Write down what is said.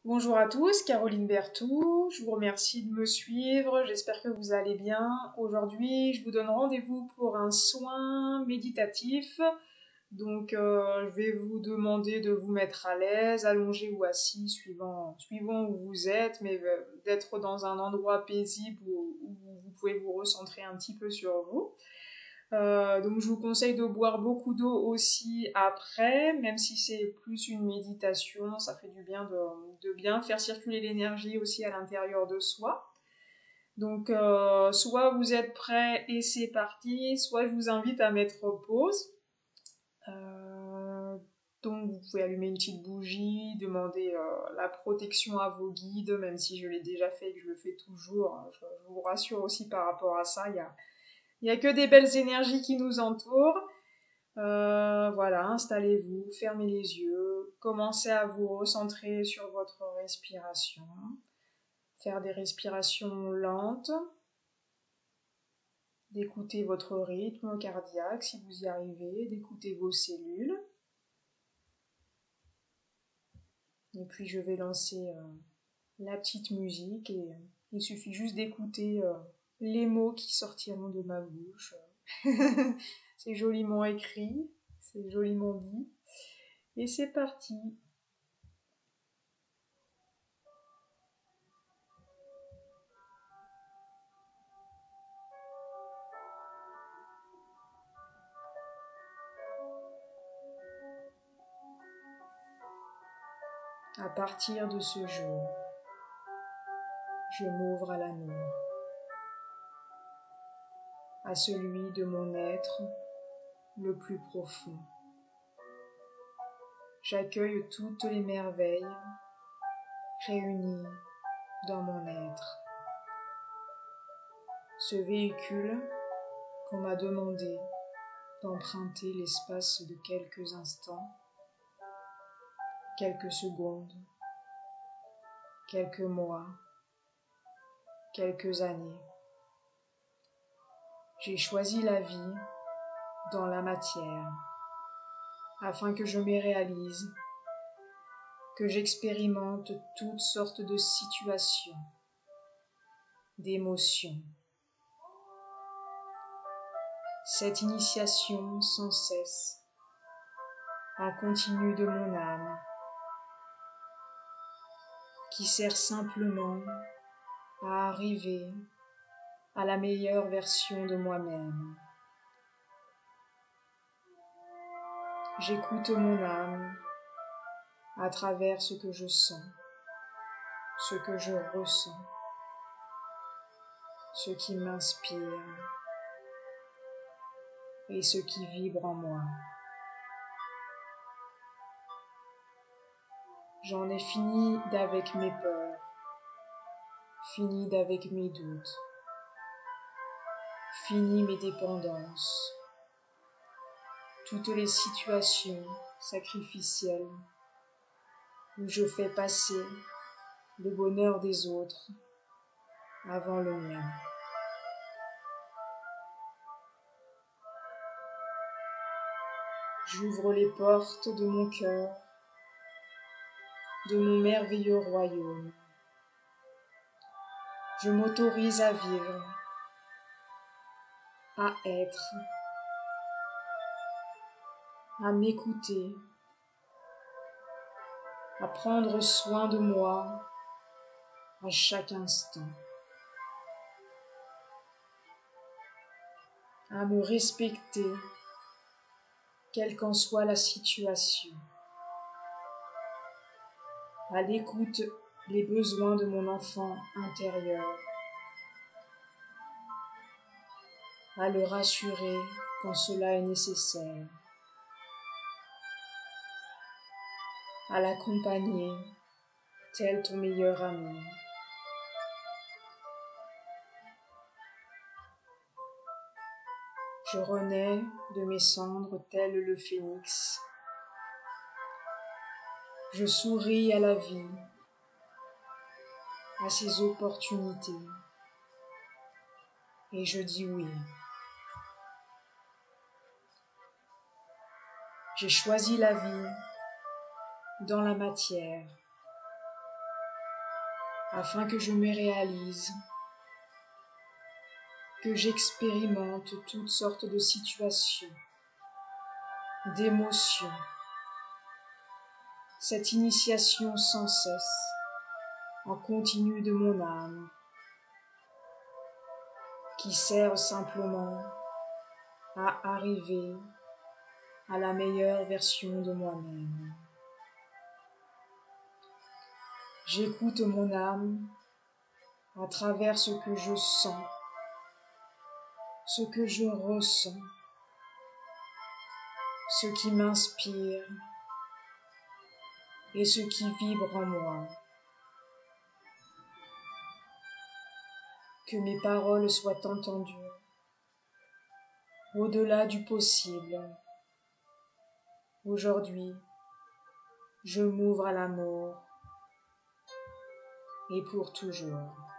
Bonjour à tous, Caroline Berthoud, je vous remercie de me suivre, j'espère que vous allez bien. Aujourd'hui, je vous donne rendez-vous pour un soin méditatif. Je vais vous demander de vous mettre à l'aise, allongé ou assis, suivant où vous êtes, mais d'être dans un endroit paisible où vous pouvez vous recentrer un petit peu sur vous. Je vous conseille de boire beaucoup d'eau aussi après, même si c'est plus une méditation, ça fait du bien de bien faire circuler l'énergie aussi à l'intérieur de soi. Soit vous êtes prêts et c'est parti, soit je vous invite à mettre pause. Euh, vous pouvez allumer une petite bougie, demander la protection à vos guides, même si je l'ai déjà fait et que je le fais toujours. Je vous rassure aussi par rapport à ça, il y a que des belles énergies qui nous entourent. Voilà, installez-vous, fermez les yeux, commencez à vous recentrer sur votre respiration. Faire des respirations lentes, d'écouter votre rythme cardiaque si vous y arrivez, d'écouter vos cellules. Et puis je vais lancer la petite musique et il suffit juste d'écouter les mots qui sortiront de ma bouche. C'est joliment écrit, c'est joliment dit. Et c'est parti. À partir de ce jour, je m'ouvre à l'amour, à celui de mon être le plus profond. J'accueille toutes les merveilles réunies dans mon être. Ce véhicule qu'on m'a demandé d'emprunter l'espace de quelques instants, quelques secondes, quelques mois, quelques années. J'ai choisi la vie dans la matière, afin que je m'y réalise, que j'expérimente toutes sortes de situations, d'émotions. Cette initiation sans cesse, en continu de mon âme, qui sert simplement à arriver à la meilleure version de moi-même. J'écoute mon âme à travers ce que je sens, ce que je ressens, ce qui m'inspire et ce qui vibre en moi. J'en ai fini d'avec mes peurs, fini d'avec mes doutes, fini mes dépendances, toutes les situations sacrificielles où je fais passer le bonheur des autres avant le mien. J'ouvre les portes de mon cœur, de mon merveilleux royaume. Je m'autorise à vivre, à être, à m'écouter, à prendre soin de moi à chaque instant, à me respecter, quelle qu'en soit la situation, à l'écoute des besoins de mon enfant intérieur, à le rassurer quand cela est nécessaire, à l'accompagner tel ton meilleur ami. Je renais de mes cendres tel le phénix. Je souris à la vie, à ses opportunités, et je dis oui. J'ai choisi la vie dans la matière, afin que je me réalise, que j'expérimente toutes sortes de situations, d'émotions, cette initiation sans cesse, en continu de mon âme, qui sert simplement à arriver à la meilleure version de moi-même. J'écoute mon âme à travers ce que je sens, ce que je ressens, ce qui m'inspire et ce qui vibre en moi. Que mes paroles soient entendues au-delà du possible. Aujourd'hui, je m'ouvre à l'amour et pour toujours.